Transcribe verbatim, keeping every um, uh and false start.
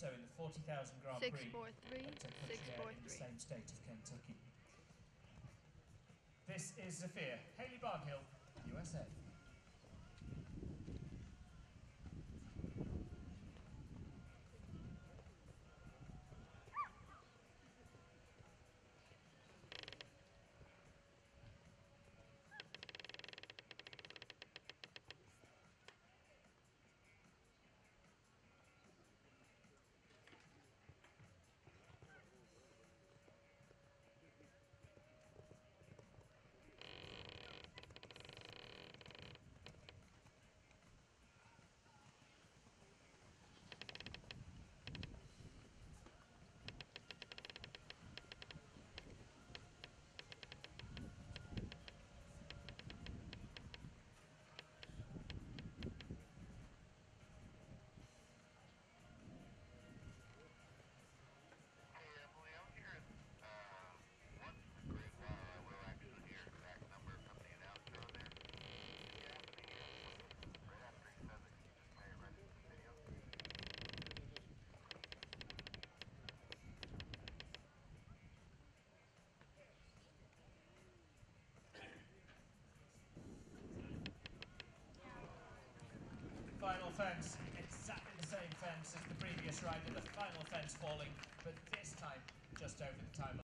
also in the forty thousand Grand Six, Prix four, three, at a six, country four, in the three. same state of Kentucky. This is ZEPHIRE, HAYLEY Barnhill, U S A. Final fence, exactly the same fence as the previous rider, the final fence falling, but this time just over the time.